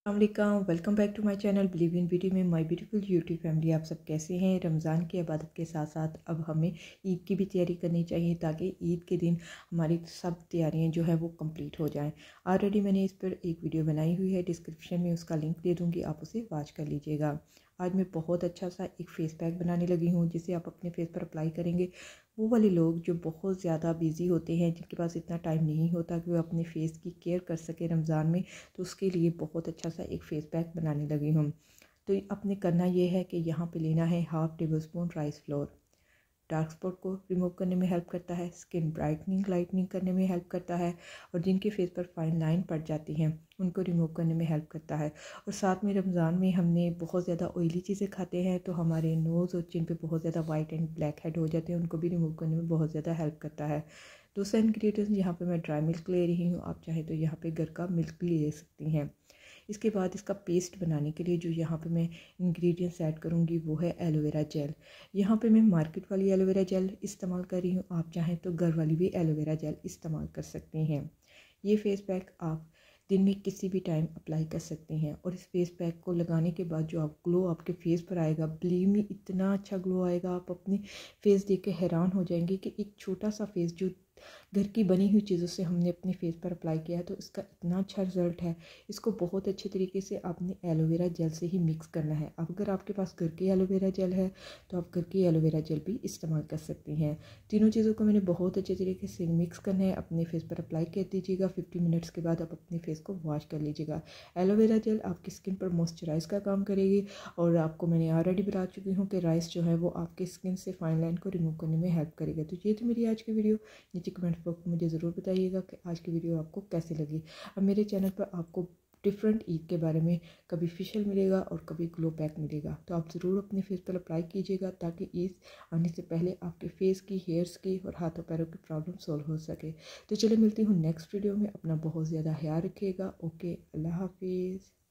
अस्सलाम welcome back to my channel believe in beauty में my beautiful YouTube family. आप सब कैसे हैं? रमज़ान की इबादत के साथ साथ अब हमें ईद की भी तैयारी करनी चाहिए ताकि ईद के दिन हमारी सब तैयारियां जो है वो कंप्लीट हो जाएं। ऑलरेडी मैंने इस पर एक वीडियो बनाई हुई है, डिस्क्रिप्शन में उसका लिंक दे दूँगी, आप उसे वॉच कर लीजिएगा। आज मैं बहुत अच्छा सा एक फ़ेस पैक बनाने लगी हूँ जिसे आप अपने फेस पर अप्लाई करेंगे। वो वाले लोग जो बहुत ज़्यादा बिजी होते हैं, जिनके पास इतना टाइम नहीं होता कि वो अपने फेस की केयर कर सके रमज़ान में, तो उसके लिए बहुत अच्छा सा एक फ़ेस पैक बनाने लगी हूँ। तो आपने करना ये है कि यहाँ पे लेना है half tablespoon rice flour. Dark spot को रिमूव करने में हेल्प करता है, स्किन ब्राइटनिंग लाइटनिंग करने में हेल्प करता है, और जिनके फेस पर फाइन लाइन पड़ जाती हैं उनको रिमूव करने में हेल्प करता है। और साथ में रमज़ान में हमने बहुत ज़्यादा ऑयली चीज़ें खाते हैं तो हमारे नोज़ और चिन पे बहुत ज़्यादा वाइट एंड ब्लैक हेड हो जाते हैं, उनको भी रिमूव करने में बहुत ज़्यादा हेल्प करता है। दूसरा इंग्रेडिएंट्स यहाँ पे मैं ड्राई मिल्क ले रही हूँ, आप चाहें तो यहाँ पे घर का मिल्क भी ले सकती हैं। इसके बाद इसका पेस्ट बनाने के लिए जो यहाँ पे मैं इंग्रेडिएंट्स ऐड करूँगी वो है एलोवेरा जेल। यहाँ पे मैं मार्केट वाली एलोवेरा जेल इस्तेमाल कर रही हूँ, आप चाहें तो घर वाली भी एलोवेरा जेल इस्तेमाल कर सकते हैं। ये फेस पैक आप दिन में किसी भी टाइम अप्लाई कर सकते हैं, और इस फेस पैक को लगाने के बाद जो आप ग्लो आपके फेस पर आएगा, बिलीव मी इतना अच्छा ग्लो आएगा, आप अपने फेस देख के हैरान हो जाएंगे कि एक छोटा सा फेस जो घर की बनी हुई चीज़ों से हमने अपने फेस पर अप्लाई किया है तो इसका इतना अच्छा रिजल्ट है। इसको बहुत अच्छे तरीके से आपने एलोवेरा जेल से ही मिक्स करना है। अब अगर आपके पास घर की एलोवेरा जेल है तो आप घर की एलोवेरा जेल भी इस्तेमाल कर सकती हैं। तीनों चीज़ों को मैंने बहुत अच्छे तरीके से मिक्स करना है, अपने फेस पर अप्लाई कर दीजिएगा। 50 मिनट्स के बाद आप अपने फेस को वॉश कर लीजिएगा। एलोवेरा जेल आपकी स्किन पर मॉइस्चराइज का काम करेगी, और आपको मैंने ऑलरेडी बता चुकी हूँ कि राइस जो है वो आपकी स्किन से फाइन लाइन को रिमूव करने में हेल्प करेगा। तो ये थी मेरी आज की वीडियो। नीचे कमेंट बॉक्स में मुझे ज़रूर बताइएगा कि आज की वीडियो आपको कैसी लगी। अब मेरे चैनल पर आपको डिफरेंट ईद के बारे में कभी फेशियल मिलेगा और कभी ग्लो पैक मिलेगा, तो आप ज़रूर अपने फेस पर अप्लाई कीजिएगा ताकि ईद आने से पहले आपके फेस की, हेयर्स की और हाथों पैरों की प्रॉब्लम सॉल्व हो सके। तो चलिए मिलती हूँ नेक्स्ट वीडियो में। अपना बहुत ज़्यादा ख्याल रखिएगा। ओके, अल्लाह हाफिज़।